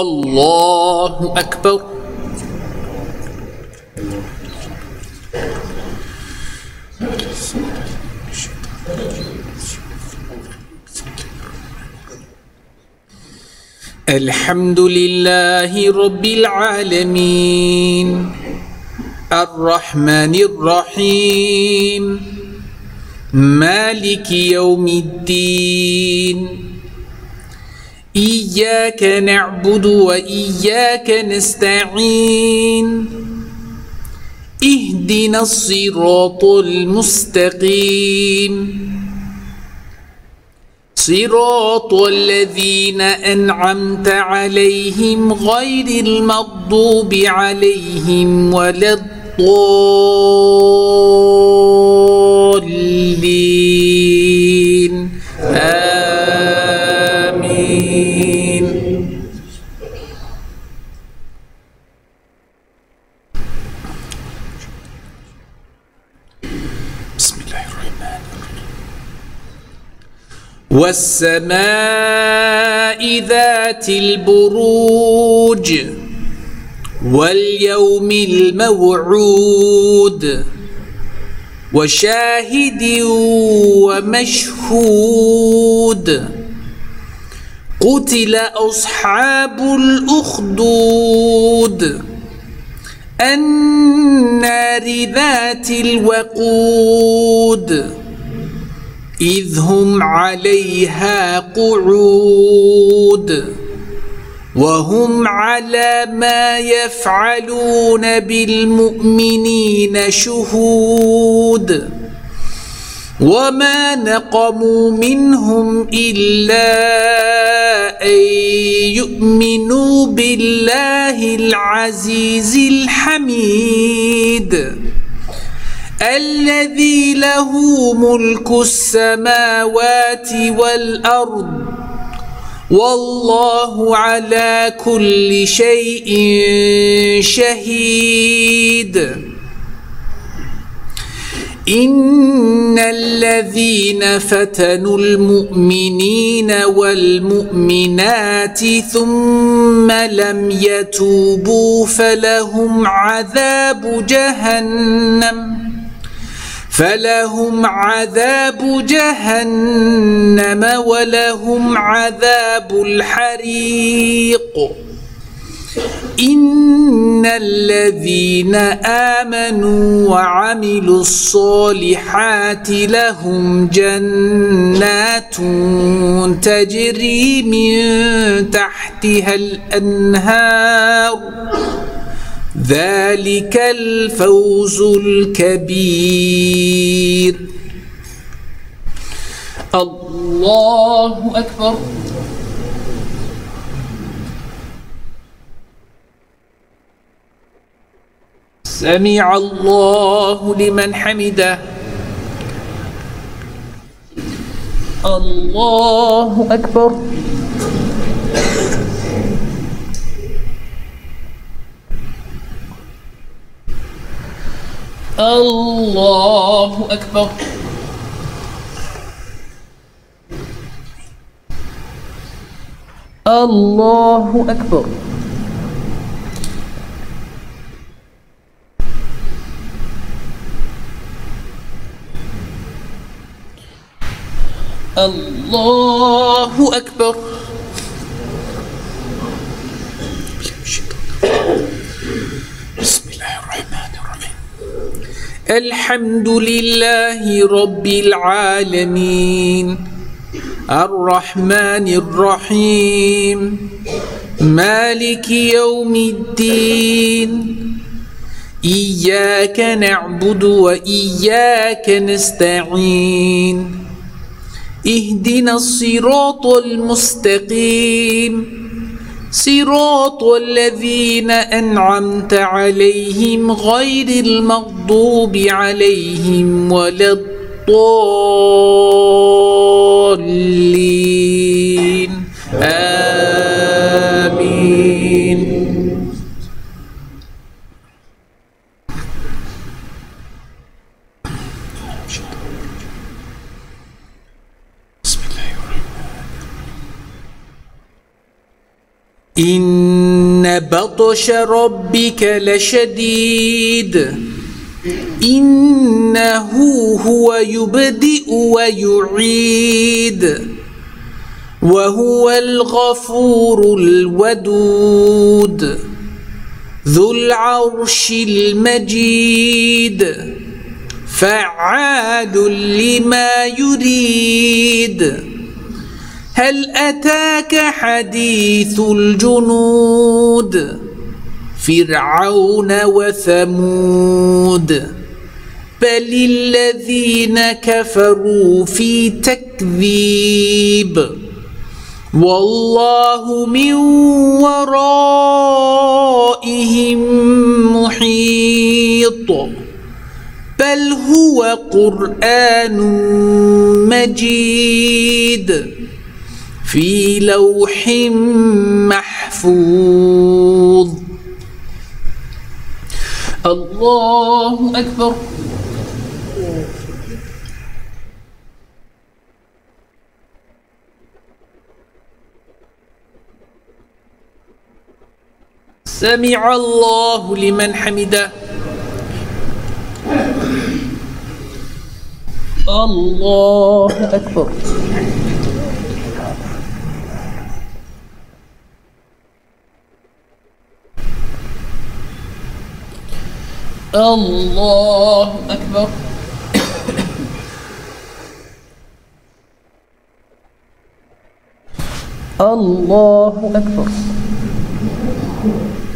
الله أكبر. الحمد لله رب العالمين الرحمن الرحيم مالك يوم الدين إياك نعبد وإياك نستعين اهدنا الصراط المستقيم صراط الذين أنعمت عليهم غير المغضوب عليهم ولا الضالين آمين. بسم الله الرحمن الرحيم. والسماء ذات البروج واليوم الموعود وشاهد ومشهود قتل أصحاب الأخدود النار ذات الوقود إذ هم عليها قعود وهم على ما يفعلون بالمؤمنين شهود وما نقموا منهم إلا أن يؤمنوا بالله العزيز الحميد الذي له ملك السماوات والأرض والله على كل شيء شهيد. إن الذين فتنوا المؤمنين والمؤمنات ثم لم يتوبوا فلهم عذاب جهنم ولهم عذاب الحريق. إن الذين آمنوا وعملوا الصالحات لهم جنات تجري من تحتها الأنهار ذلك الفوز الكبير. الله أكبر. سمع الله لمن حمده. الله أكبر. الله أكبر. الله أكبر. الله أكبر. بسم الله الرحمن الرحيم. الحمد لله رب العالمين الرحمن الرحيم مالك يوم الدين إياك نعبد وإياك نستعين اهدنا الصراط المستقيم صراط الذين أنعمت عليهم غير المغضوب عليهم ولا الضالين آمين. إن بطش ربك لشديد إنه هو يبدئ ويعيد وهو الغفور الودود ذو العرش المجيد فعال لما يريد هل أتاك حديث الجنود فرعون وثمود بل الذين كفروا في تكذيب والله من ورائهم محيط بل هو قرآن مجيد في لوح محفوظ. الله أكبر. سمع الله لمن حمده. الله أكبر. الله أكبر. الله أكبر.